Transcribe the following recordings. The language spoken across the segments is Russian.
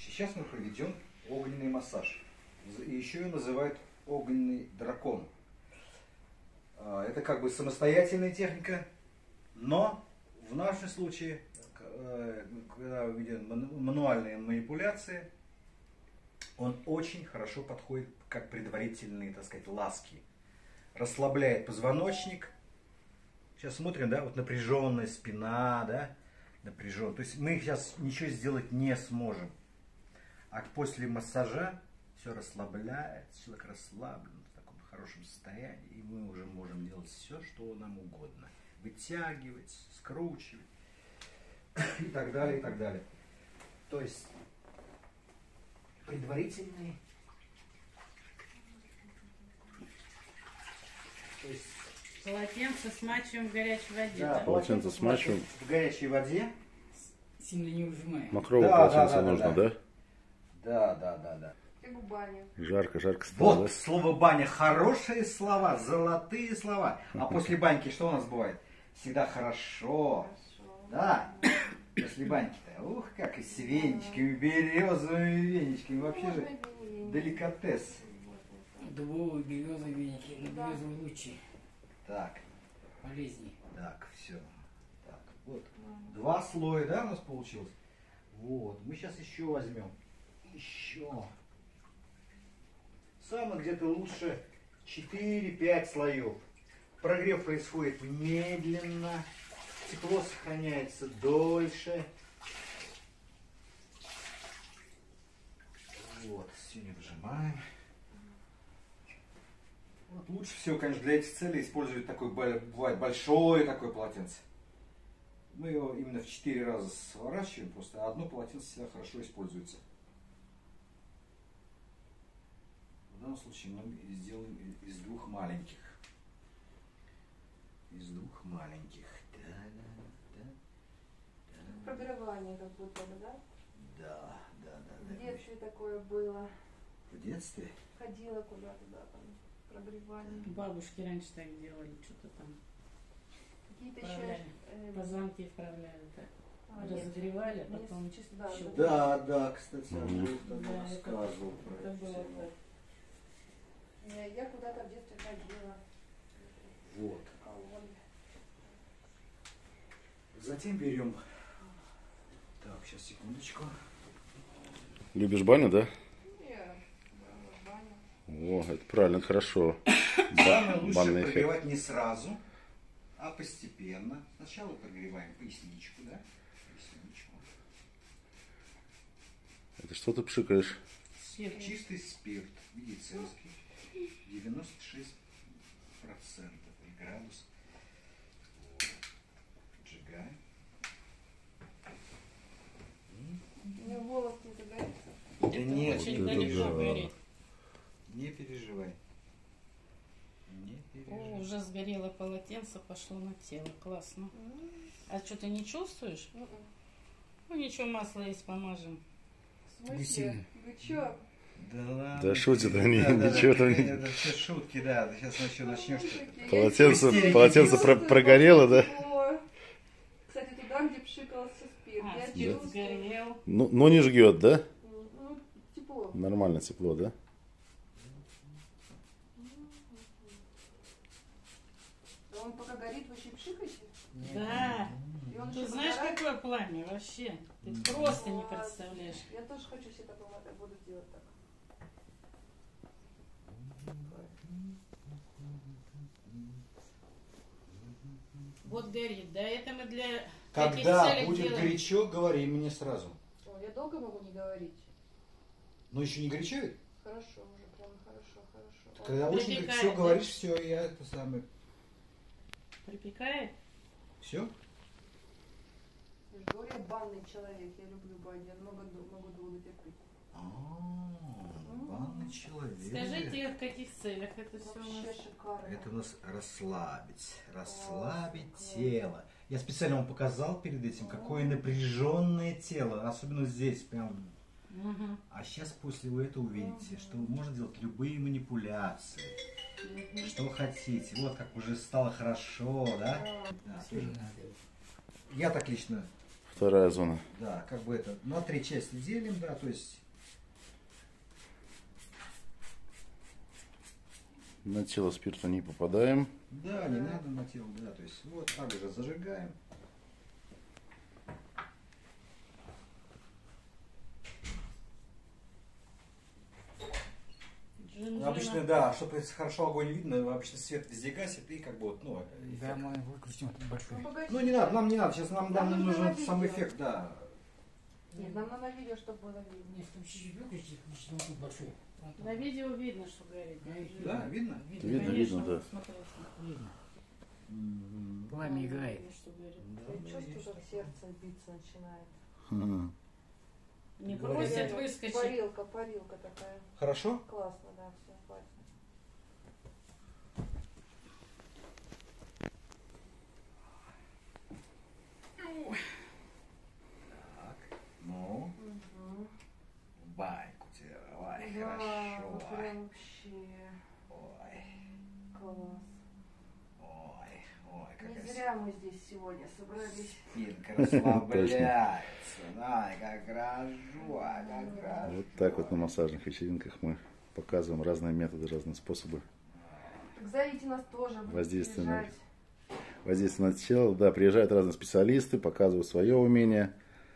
Сейчас мы проведем огненный массаж. Еще ее называют огненный дракон. Это как бы самостоятельная техника, но в нашем случае, когда мы видим мануальные манипуляции, он очень хорошо подходит как предварительные, так сказать, ласки. Расслабляет позвоночник. Сейчас смотрим, да, вот напряженная спина, да, напряженная. То есть мы сейчас ничего сделать не сможем. А после массажа все расслабляется, человек расслаблен в таком хорошем состоянии, и мы уже можем делать все, что нам угодно. Вытягивать, скручивать и так далее, и так далее. То есть предварительный, то есть полотенце смачиваем в горячей воде. да, полотенце смачиваем в горячей воде. Сильно не ужимаем. Мокрого Да, полотенца да, да, нужно, да. да? Да. Как в бане. Жарко стало, Вот да? слово баня, хорошие слова, золотые слова. А после баньки что у нас бывает? Всегда хорошо. Да, после баньки-то. Ух, как и с веничками, березовыми веничками. Вообще же деликатес. Дубовые, березовые веники, березовые лучи. Так, Полезней. так, все. Так, вот. 2 слоя, да, у нас получилось? Вот, мы сейчас еще возьмем. Еще. Самое где-то лучше 4-5 слоев. Прогрев происходит медленно. Тепло сохраняется дольше. Вот, все не выжимаем. Вот лучше всего, конечно, для этих целей использовать такое, бывает большое такое полотенце. Мы его именно в 4 раза сворачиваем, просто одно полотенце всегда хорошо используется. В данном случае мы сделаем из 2 маленьких. Из 2 маленьких. Пробирование как будто бы, да? Да. В детстве такое было. В детстве? Ходила куда-то, да, там, пробривание. Бабушки раньше так делали, что-то там Какие-то еще... вправляли. Позвонки вправляли, так. нет. Разогревали, а Мне потом чисто, да, щелкали. Да, кстати, Анжел тогда Да, рассказывал про это это. было всё. так. Я куда-то в детстве ходила. Вот. В колонии. Затем берем... Так, сейчас, секундочку. Любишь баню, да? Я в баню. О, это правильно, это хорошо. Самое лучше Банный эффект. прогревать не сразу, а постепенно. Сначала прогреваем поясничку, да? Поясничку. Это что ты пшикаешь? Чистый спирт медицинский. 96% градус. Поджигаем. У меня волос не загорится. Да нет, Очень это далеко да. горит. не переживай. Не О, переживай. уже сгорело полотенце, пошло на тело. Классно. А что, ты не чувствуешь? Ну ничего, масло есть, помажем. В смысле? Сильно. Вы чё? Да ладно. Да шутит они, Да, ничего там не... Это все шутки, да. Ты сейчас начнешь. Полотенце прогорело, да? Кстати, туда, где пшикался спирт. А, Я спирт чувствую. сгорел. Ну не жгет, да? Ну, тепло. Нормально тепло, да? А он пока горит, вы еще и пшикаете? Да. И он Ты еще знаешь, подгорает? какое пламя вообще? Ты просто не представляешь. Я тоже хочу себе такое, буду делать так. Вот горит, да, это мы для таких Когда целей будет делаем. горячо, говори мне сразу. О, я долго могу не говорить? Но еще не горячо ведь? Хорошо, уже прям хорошо. Когда очень Припекает, горячо да? говоришь, все, я это самое. Припекает? Все? Я же говорю, я банный человек, я люблю баню, я могу долго терпеть. Банный человек. Скажите, в каких целях это все у Вообще нас? шикарно. Это у нас расслабить тело. Я специально вам показал перед этим, какое напряженное тело, особенно здесь, прям. Мгм. А сейчас после вы это увидите, что можно делать любые манипуляции, что хотите. Вот как уже стало хорошо, да? Да, тоже. Я так лично Вторая зона. Да, как бы это на 3 части делим, да, то есть На тело спирта не попадаем. да, не надо на тело, да, то есть вот также зажигаем. Обычно, да, чтобы хорошо огонь видно, обычно свет везде гасит и как бы вот, ну, Да, эффект. мы выключим этот большой. Ну не надо, нам не надо, сейчас нам Нам нужен нужно сам видео. эффект, да. Нет, нам надо видео, чтобы было видно. Нет, там чуть-чуть выключите, включите вот тут большой. Вон там. На видео видно, что горит. Да, видно? Видно, Конечно, видно, да. смотрите. Видно. Мгм. Пламя играет. Видно, что горит. Я чувствую, как сердце биться начинает. Мгм. Не Говорят, просят выскочить. Парилка такая. Хорошо? Классно, да, все, хватит. Так, ну, Угу. в баньку тебе, давай, Да, хорошо. прям вообще Ой, класс. ой, Не какая зря мы здесь сегодня собрались. спинка расслабляется. Ай, как хорошо, как хорошо. Вот так вот на массажных вечеринках мы показываем разные методы, разные способы Так зовите нас тоже, будем Воздействие на- приезжать. воздействия на тело. Да, приезжают разные специалисты, показывают свое умение.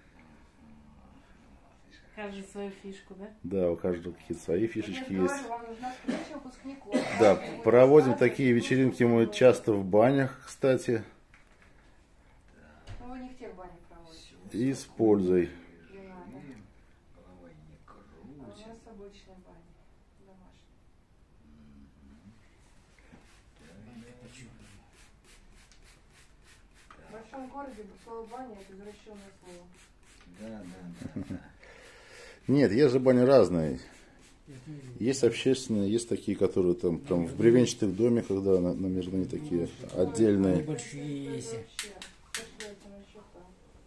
Каждый свою фишку, да? Да, у каждого какие-то свои фишечки Я же есть. говорю, вам нужна встреча выпускников. Да, Будет проводим рассказывать, такие что вечеринки будет мы делать. часто в банях, кстати, Ну, вы не в тех банях проводите. и с пользой. Не надо. Головой не А у крутит. нас обычные бани. Домашние. В большом городе слово баня это извращенное слово. Да. Нет, есть же бани разные. Я это не видел. Есть общественные, есть такие, которые там прям в бревенчатых домиках, да, намежные такие Они отдельные. большие есть. Вообще, пошлете на счета.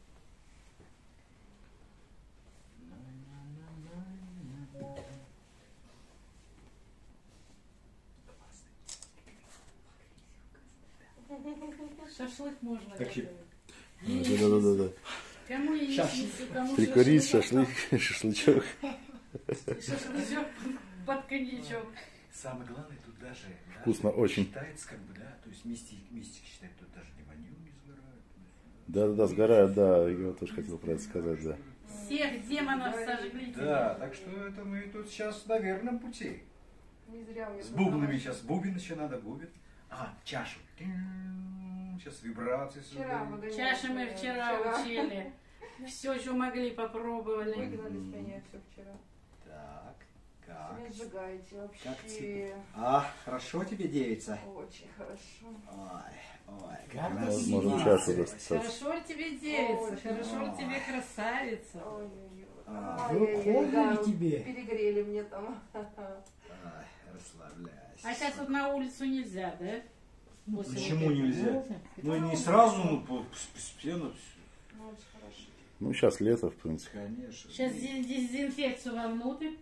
Шашлык можно Так, готовить. Да. Кому яичницу, кому Прикурить, шашлык, шашлычок. шашлычок под коньячок. Самое главное, тут даже Вкусно очень. считается, как бы, да, то есть мистик считает, тут даже не воню не сгорают. Да, сгорают, да, я тоже хотел про это сказать, да. Всех демонов сожгли. Да, так что это мы тут сейчас на верном пути. Не зря у меня С тут бубнами домашние. сейчас, бубен еще надо, бубен. А, чашу. Сейчас вибрации Вчера мы гоняли. Чаши мы вчера учили. Все, что могли, попробовали. Выгнали с меня все вчера. Так, Вы как? не сжигаете Как вообще. тебе? А, хорошо тебе, девица? Очень хорошо. Ой, Как как раз Можем красиво. чашу достать. Хорошо ли тебе девица, хорошо ли тебе красавица. Ой-ой-ой. А. Холодно Да, ли тебе? перегрели мне там. Ай, расслабляйся. А сейчас вот на улицу нельзя, да? После Почему вот этого. нельзя? Ну не сразу, ну постепенно. Ну, очень хорошо. Ну, сейчас лето, в принципе. Конечно. Сейчас дезинфекцию вовнутрь.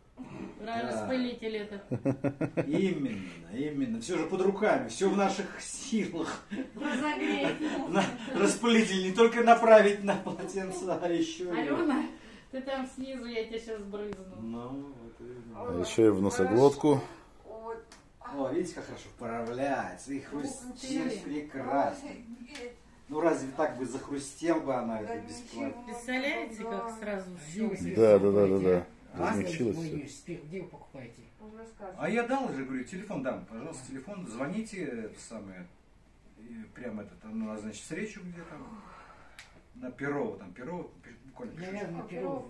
Распылитель этот. Именно. Все же под руками, все в наших силах. Разогреть. Распылитель не только направить на полотенце, а еще и... Алена, ты там снизу, я тебя сейчас брызну. Ну, вот именно. А еще и в носоглотку. Вот. О, видите, как хорошо вправляется. И хрустит Хрустели. прекрасно. Ну разве так бы захрустел бы она это бесплатно? Представляете, как сразу все. Да. А? Размягчилось Ой, все. нет, спирт, где вы покупаете? Уже рассказывай. А я дал же, говорю, телефон дам, пожалуйста, телефон, звоните, это самое, и прямо это, там, ну, значит, встречу где там, на Перово, там Перово, буквально Я пишу. рядом на Перово.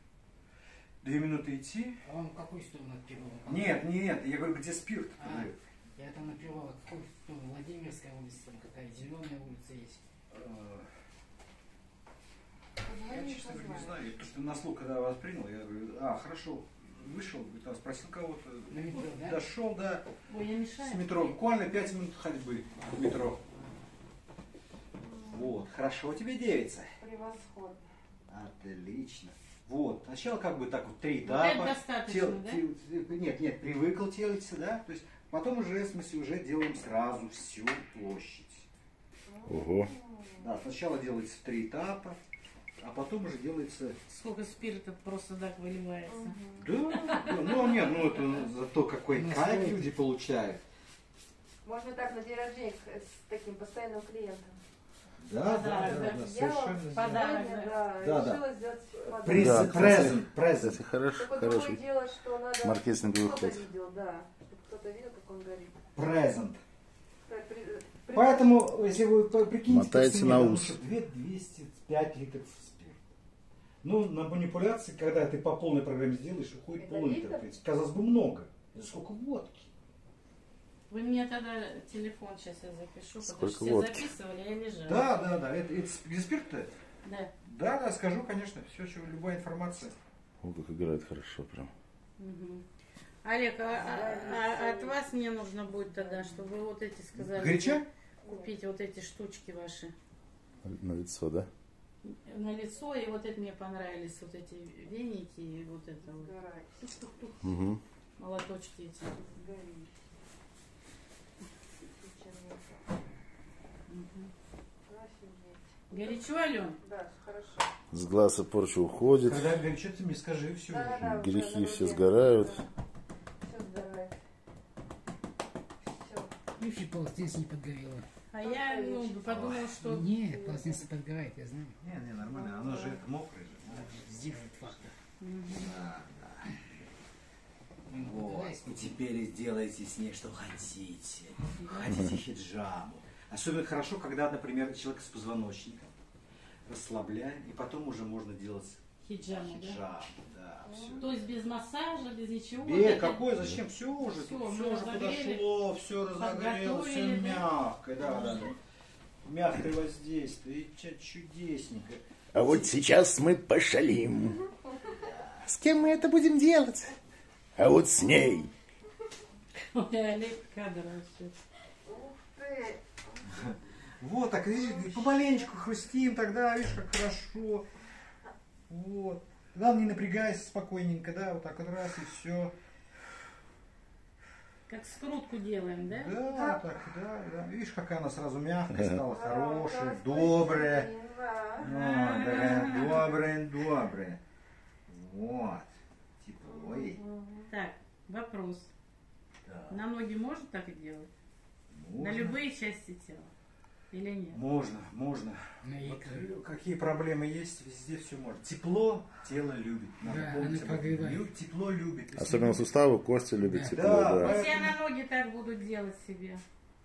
2 минуты идти? А вам какую сторону от Перова? Нет, я говорю, где спирт? А, я там на Перово. Какую сторону? Владимирская улица, там какая зеленая улица есть. Я, честно говоря, не знаю, я просто на слух, когда вас принял, я говорю, хорошо, вышел, там, спросил кого-то, На метро, да? дошел, да, Ой, я мешаю. с метро, буквально 5 минут ходьбы в метро. Вот, хорошо тебе, девица. Превосходно. Отлично. Вот, сначала как бы так вот 3 Вот этапа. это достаточно, да? Нет, привыкл телиться, да, то есть потом уже, в смысле, уже делаем сразу всю площадь. Ого. Да, сначала делается 3 этапа, а потом уже делается... Сколько спирта просто так выливается. Да, ну нет, ну это зато какой кайф люди получают. Можно так на день рождения с таким постоянным клиентом. Да, Подарок. совершенно. Подарок. Сегодня, Да. решила сделать подарок. Презент. Кстати, Только другое хороший дело, что надо, маркетинговый кто-то ход. видел, да, чтобы кто-то видел, как он горит. Презент. При- Поэтому, если вы прикинете, Мотайте цене, на там, ус. 205 литров спирта. Ну, на манипуляции, когда ты по полной программе сделаешь, уходит Это пол-литра. литр? В принципе. Казалось бы, много. Это сколько водки? Вы мне тогда телефон сейчас я запишу, Сколько потому что все водки? записывали, я лежала. Да. Это где спирт-то? Да. Да, скажу, конечно. Все, любая информация. О, как играет хорошо прям. Мгм. Олег, от вас мне нужно будет тогда, чтобы вы вот эти сказали. Горяча? Купить вот эти штучки ваши На лицо, да? на лицо, и вот это мне понравились, вот эти веники, и вот это вот. Сгорай. Угу. Молоточки эти. Сгори. Мгм. Офигеть. Горячо, Ален? Да, хорошо. С глаза порча уходит. Когда горячо, ты мне скажи, все. Да, Грехи уже все на руке. сгорают. Все сгорает. Все. Вообще полотенце не подгорело. А я подумала, что... Нет, полотенце подгорает, я знаю. Не, нормально. Оно же это мокрое же. Здесь вот фактор. Вот. И теперь сделайте с ней что хотите. Хотите хиджаму. Особенно хорошо, когда, например, человек с позвоночником. Расслабляем, и потом уже можно делать Хиджаму, да? хиджаму. Да, все. То есть без массажа, без ничего? Какой, зачем? Все уже, Всё, все мы уже разогрели, подошло, все разогрело, все подготовили, да? мягкое, да. Мягкое воздействие, и чудесненько. А вот сейчас мы пошалим. С кем мы это будем делать? А вот с ней. Ой, Олег кадр вообще. Ух ты. Вот так, видишь, помаленечку хрустим, тогда, видишь, как хорошо. Вот. Главное, не напрягайся, спокойненько, да, вот так вот раз и все. Как скрутку делаем, да? Да, так, да. Видишь, какая она сразу мягкая стала, Да, хорошая, да, добрая. спасибо. Добрая. Вот. Типа, ой. Так, вопрос. Да. На ноги можно так и делать? Можно. На любые части тела? Или нет? Можно. На Вот икры. какие проблемы есть, везде все можно. Тепло тело любит. Надо Да, помнить оно об этом. прогревает. Тепло любит. Если Особенно любит- суставы, кости любят Да. тепло, Да, да. Если я на ноги так буду делать себе.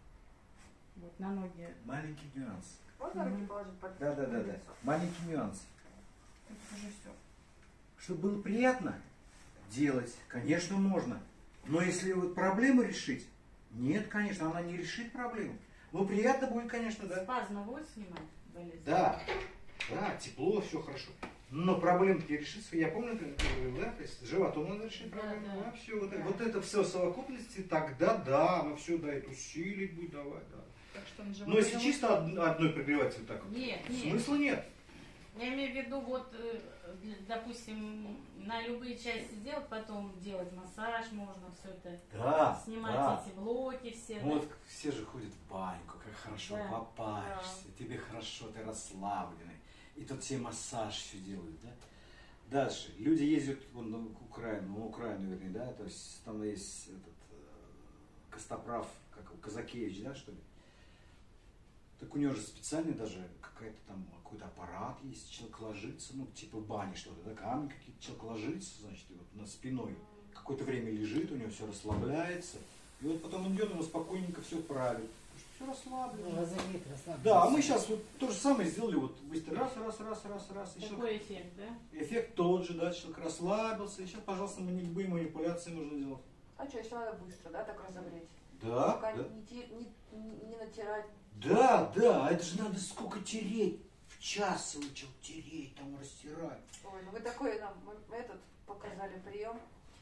Вот на ноги. Маленький нюанс. Можно руки положить под Да. лицо? Маленький нюанс. Это уже все. Чтобы было приятно делать, конечно, можно. Но если вот проблему решить, нет, конечно, она не решит проблему. Но приятно будет, конечно, да. Спазм будет снимать болезнь? Да, тепло, все хорошо. Но проблема не решится. Я помню, как ты говорил, да, то есть с животом надо решить Да, проблему. да. Все, вот, Да. вот это все в совокупности, тогда да, оно все дает усилить будет давать, да. Так что на живот Но если прямо- чисто одной прогревать вот так вот, Нет. смысла нет. Я имею в виду, вот, допустим, на любые части делать, потом делать массаж можно, все это. Да, Снимать эти блоки все. Ну да? вот все же ходят в баньку, как хорошо Да. попаришься, тебе хорошо, ты расслабленный. И тут все массаж все делают, да? Дальше. Люди ездят вон, на Украину, вернее, да, то есть там есть этот Костоправ, как его, Казакевич, да, что ли? Так у него же специальный даже какой-то аппарат есть, человек ложится, ну, типа в бане что-то, да, камни какие-то, человек ложится, значит, и вот на спиной какое-то время лежит, у него все расслабляется, и вот потом он идет, ему спокойненько все правит, все расслаблено. Разогрет, расслабится. Да, а мы сейчас вот то же самое сделали, вот быстро раз, и человек, Такой эффект, да? эффект тот же, да, человек расслабился, и сейчас, пожалуйста, любые манипуляции можно делать. А что, если надо быстро, да, так разогреть? Да, Пока да. не натирать. Да, а это же надо сколько тереть, в час учил тереть, там растирать. Ой, ну вы такой нам этот показали прием.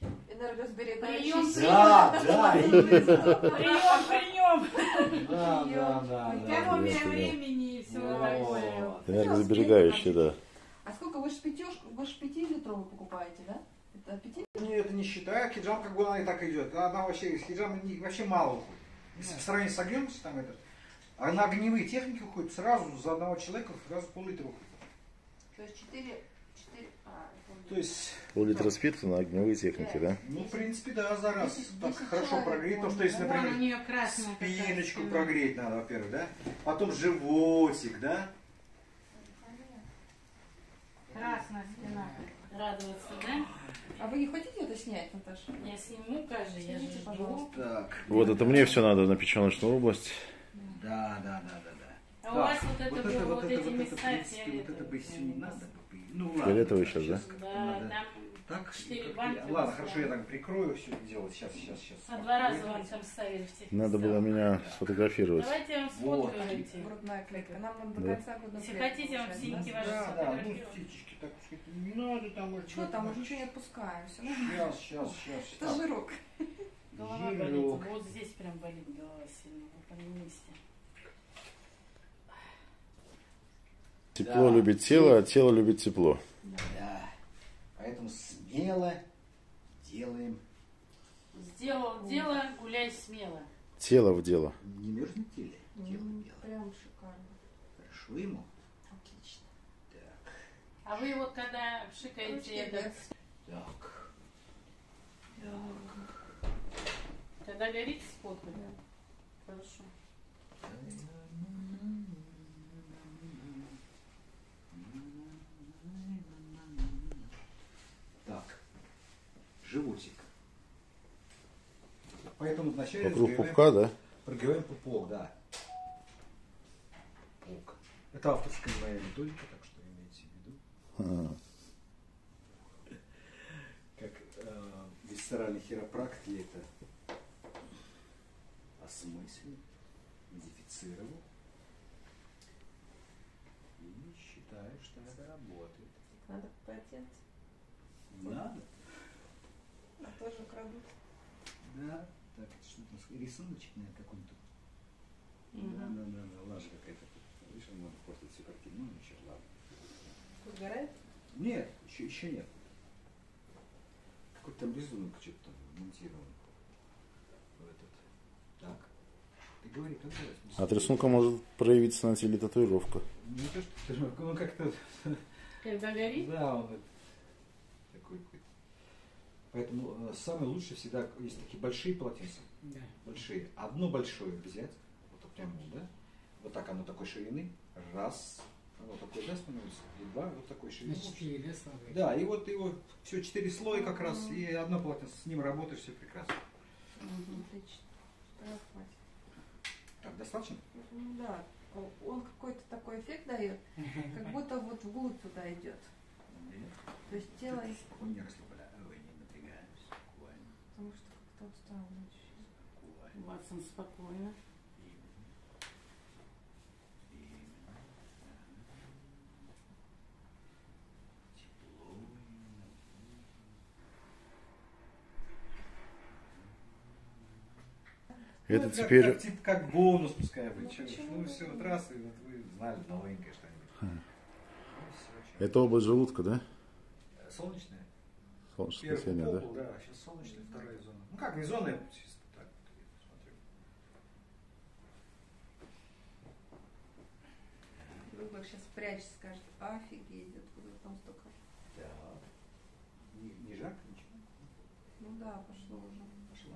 Прием, Энергосберегающий. Да, Прием. да. Экономия да. времени и все Вот. такое. Энергосберегающий, да. А сколько вы ж пятишку, вы ж 5-литровый покупаете, да? Это 5? Это не считаю, хиджам как бы она и так идет. Она вообще, из хиджама вообще мало уходит. Если в сравнении с огнем, там это, а на огневые техники уходит сразу за одного человека сразу пол-литра уходит. То есть 4... То есть, Пол-литра спирта на огневой технике, да? ну, в принципе, да, за раз. 10 Так хорошо человек, прогреть. То, что можно. если, Вон у например, нее красная какая спиночку спина. прогреть надо, во-первых, да? Потом животик, да? Красная спина. Радоваться, да? А вы не хотите это снять, Наташа? Я сниму, кажется, я же Снимите, жду. пожалуйста. Так. Вот это мне все надо на печеночную область. Да. А у вас вот это было, вот эти в места принципе, вот это бы фиолетовые. не надо. Ну, ладно. Фиолетовый сейчас, да? Да, Надо. там Так, 4 как- банки. ладно, у нас хорошо, я было. так прикрою все это дело. Сейчас. А 2 раза вам там ставили в тех Надо местах. было меня сфотографировать. Давайте я вам Вот. сфоткаю эти. Грудная клетка. Нам до Да. конца года. Если клетка хотите, я вам получается, синенький да? ваш Да, ну, сфотографирую. птички, так сказать, не надо там. Что там, уже ничего не отпускаем. Все нормально. Сейчас. Это жирок. Голова болит. Жирок. Вот здесь прям болит голова сильно. Вот в этом месте. Тепло Да. любит тело, а тело любит тепло. Да. Поэтому смело делаем. Сделал дело, гуляй смело. Тело в дело. Не мерзнет теле? Тело дело. Прям шикарно. Хорошо ему? Отлично. Так. А вы вот когда пшикаете Ручки этот, вверх. Так. когда горит спот, хорошо. Так. Животик. Поэтому вначале Вокруг пупка, да? прогреваем пупок, да. Пупок. Это авторская моя методика, так что имейте в виду. Как висцеральный хиропракт я это осмыслил, модифицировал и считаю, что это работает. Надо полотенце. Надо? А тоже крадут. Да. Так, это что у нас? Рисуночек, наверное, какой-то. Да, лажа какая-то. Видишь, он может портить всю картину. Ну, ничего, ладно. Тут горает? Нет, еще нет. Какой-то там рисунок что-то там монтирован. В этот. Так. Ты говори, как делать? От рисунка может проявиться на теле татуировка. Не то, что татуировка, ну как-то... Когда горит, Да, он это, такой какой-то. Поэтому самое лучшее всегда, есть такие большие полотенца, Да. большие. Одно большое взять, вот так прямо, да? Вот так оно такой ширины. Раз. Вот такой, да, становится. И два, вот такой На ширины. 4, да, слабые? Да, и вот его все 4 слоя как раз, и одно полотенце, с ним работаешь, все прекрасно. Отлично. Да, хватит. Так, достаточно? Ну да, он какой-то такой эффект дает, как будто вот вглубь туда идет. Нет. То есть тело, Не расслабляем, не напрягаемся, спокойно. потому что как-то устал очень. Спокойно. Ватсон, спокойно. Это Ну, теперь... Как, типа, как бонус, пускай вы. Ну, Чё, почему? ну все, вот раз, и вот вы знали новенькое что-нибудь. Ну, всё, чё. Это область желудка, да? Солнечная? Солнечное Первый сплетение, да? пол, да, сейчас солнечная, вторая зона. Ну как, не зона, я чисто так вот я смотрю. Друг сейчас прячется, скажет, офигеть, откуда там столько. Так. Не жарко ничего? Ну да, пошло уже. Пошла?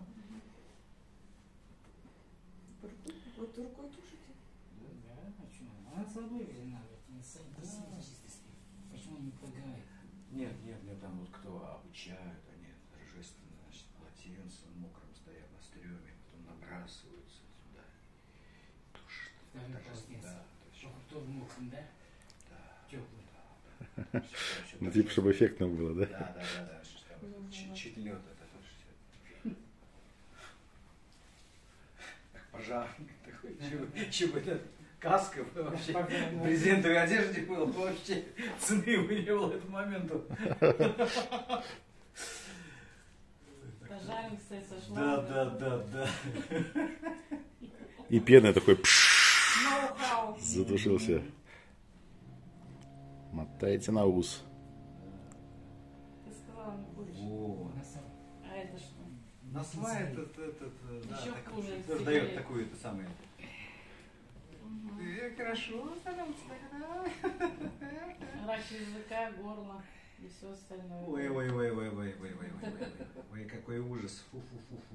Вот рукой тушите. Да, а что? Она с собой взяла, не чисто спит. Почему не предлагает? Нет, там вот кто обучают, они торжественно, значит, полотенце мокрым стоят на стреме, потом набрасываются сюда. Тушат. Второе Торжественно, полотенце. да, то есть, Чтобы кто мокрым, да? да, Теплый. да. Всё Ну, типа, чтобы эффектно было, да? Да, что там чуть лед это всё. Как пожарник такой, чего это каска вообще, в брезентовой одежде был, вообще цены его не было этому моменту. Пожарник, кстати, сошла. Да. И пеной такой Ноу-хау. затушился. Мотайте на ус. Ты сказала, не будешь. О, На самом- А это что? насвает да, Ещё так, хуже тоже сигарет. дает такую это самое. Хорошо становится тогда. Рак языка, горла и все остальное. Ой, какой ужас. Фу-фу-фу-фу.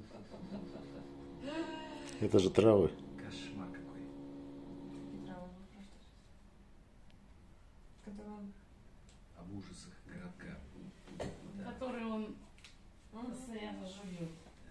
Это же травы. Кошмар какой. Об ужасах городка. Который он постоянно жует.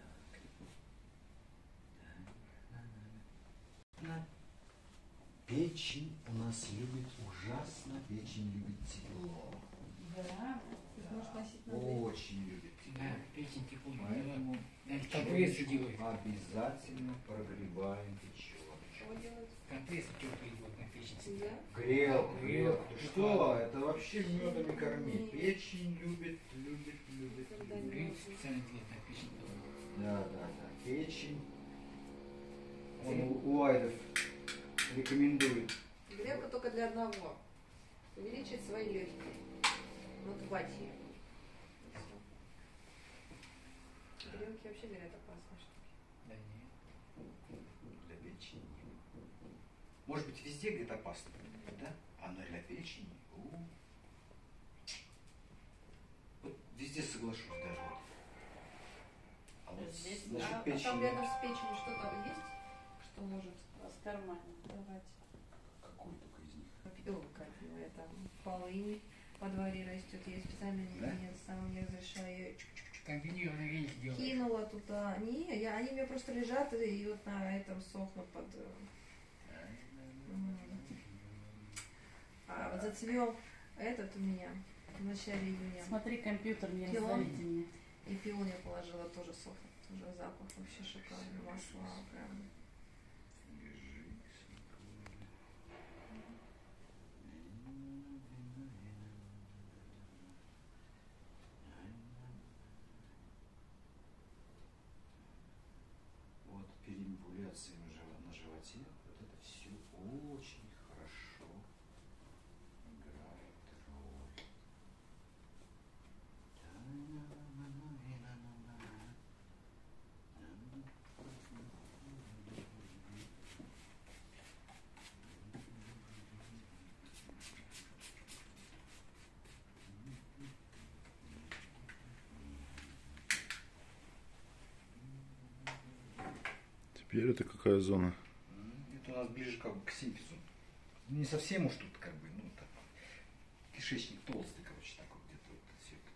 Печень у нас любит ужасно, печень любит тепло. Да. Может носить надо. Очень любит. Да, печень тепло. Поэтому Компрессы делают. обязательно прогреваем печеночку. Что делать? Компрессы теплые вот на печень. Да? Грелку, Грелку. Ты что? Это вообще медом не корми. Печень любит. Когда не Грелку можно. специально делают на печень. Да. Печень. Он у Айдов рекомендует. Грелка только для одного. Увеличить свои легкие. Надувать ее. Грелки вообще, говорят, опасные штуки. Да нет. Для печени. Может быть, везде где-то опасно, да? А но для печени. Вот везде соглашусь даже. Вот. А вот Здесь, насчет А печени. там рядом с печенью что-то есть, что может У вас в кармане. давать? Какой только из них? Крапивая, там полынь во дворе растет. Я специально Да? не разрешаю ее. Комбинированные веники делают. Кинула туда. Не, они у меня просто лежат и вот на этом сохнут под... А вот зацвел этот у меня в начале июня. Смотри, компьютер не Кило. раздавите мне. И пиония положила, тоже сохнет. Тоже запах вообще шикарный. Масла прям. Вот перед манипуляцией на животе вот это все очень хорошо играет роль. Теперь это какая зона? Это у нас ближе как бы к симфизу. Не совсем уж тут как бы, ну так, кишечник толстый, короче, такой где-то вот все это.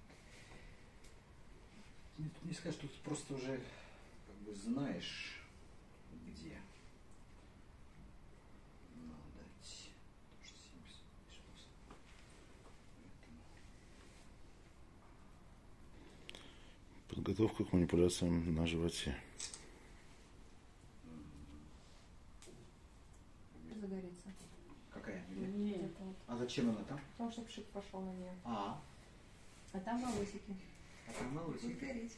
Тут не скажешь, тут просто уже как бы знаешь, где надо идти. Потому что симфиз пришлось. Поэтому Подготовка к манипуляциям на животе. Загорится. какая? Нет. А зачем она там? Потому что пшик пошел на нее. А там волосики. там волосики. Будет гореть.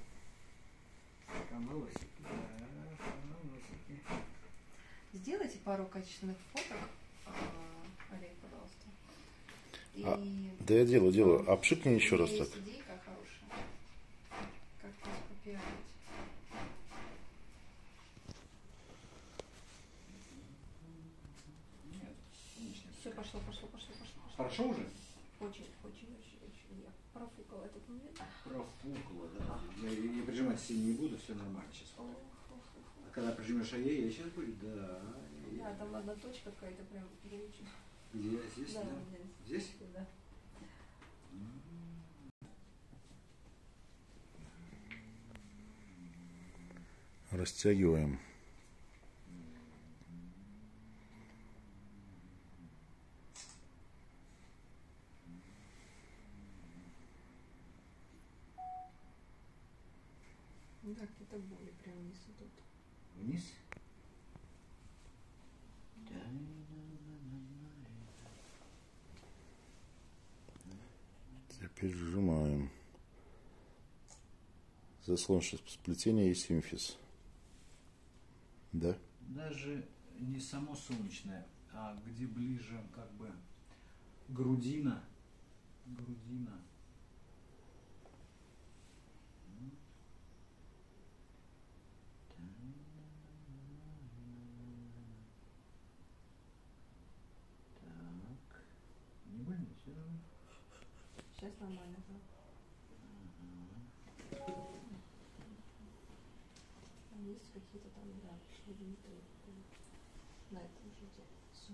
Там волосики. Да, волосики. Сделайте пару качественных фоток, Олег, пожалуйста. И Да я делаю. А пшикни еще у меня раз так. есть идейка хорошая. Как вас попиарить. Нет, конечно. Все, пошло. Хорошо уже? Очень. Я профукала этот момент. Профукала, да. Я прижимать сильно не буду, все нормально сейчас. А когда прижмешь я сейчас будет, да. Да, там одна точка какая-то прям горячая. Где? Здесь? Да, Да? вот Здесь? Да. Растягиваем. Да, где-то боли прям вниз идут. Вниз? Теперь сжимаем. Заслон сплетения и симфиз. Да? Даже не само солнечное, а где ближе как бы грудина. Грудина. какие-то там, да, пришли Дмитрий на этом же деле. Все.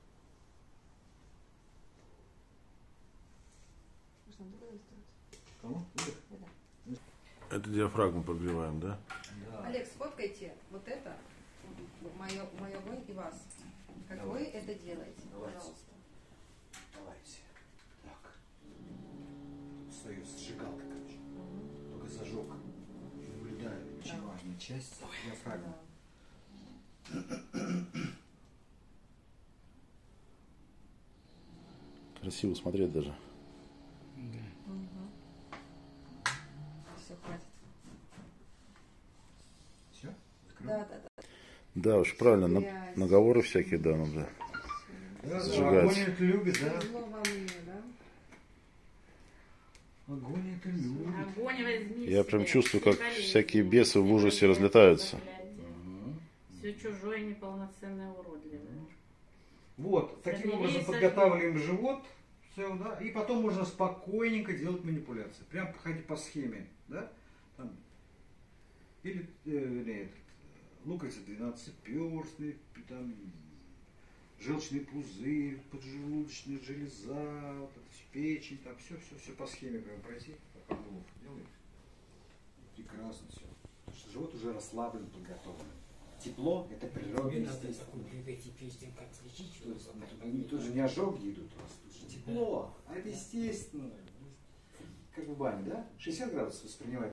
Можно другое сделать? Кому? Да. Это диафрагму подбиваем, да? Да. Олег, сфоткайте вот это, мой огонь и вас. Как Давай. вы это делаете, Давайте. пожалуйста. Давайте. Так. Тут встает сжигалка, короче. Только зажег. Наблюдаю. Очень важная часть диафрагмы. Красиво смотреть даже. Все, хватит. Все? Да, да, да. Да, уж правильно, наговоры всякие, да, надо. Зажигать. Огонь это любит, да? Зло во мне, да? Огонь это любит. Огонь возьми Я прям себе. чувствую, как Болезнь. всякие бесы в ужасе Проклятие, разлетаются. проклятие. Все чужое, неполноценное, уродливое. Вот, таким образом подготавливаем живот, все, да, и потом можно спокойненько делать манипуляции. Прям ходить по схеме, да, там, или луковица 12-перстный, там, желчный пузырь, поджелудочная железа, вот это, печень, там, все по схеме прям пройти, как Орлов делает. Прекрасно все. Потому что живот уже расслаблен, подготовлен. Тепло – это природное, Тебе надо естественно. такой бегать и песни, как лечить. То есть, тут же не ожоги идут у вас, тут же тепло, а это естественно. Как в бане, да? 60 градусов воспринимает